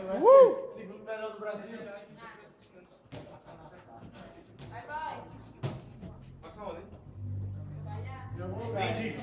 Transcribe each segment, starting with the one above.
Segundo melhor do Brasil. Vai. Passa onde? Nem diga.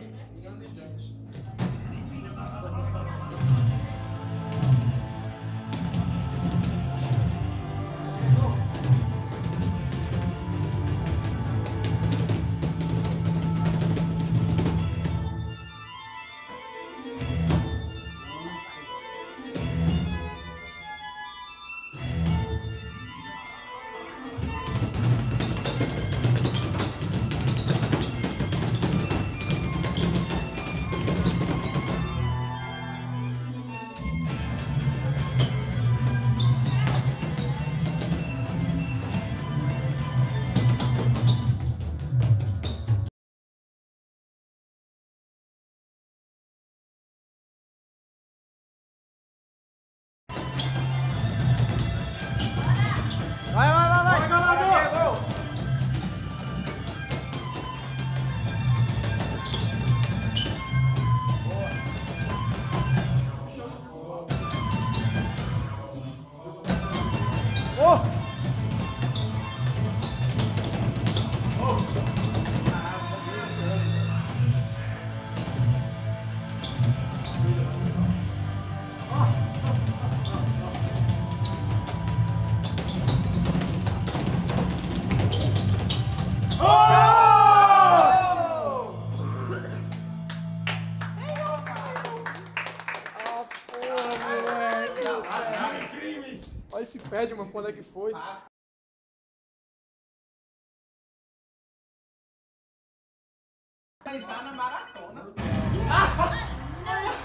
Vai, vai, vai, vai! Galador! Oh! Olha esse pad, mano, quando é que foi? Pensar na maratona.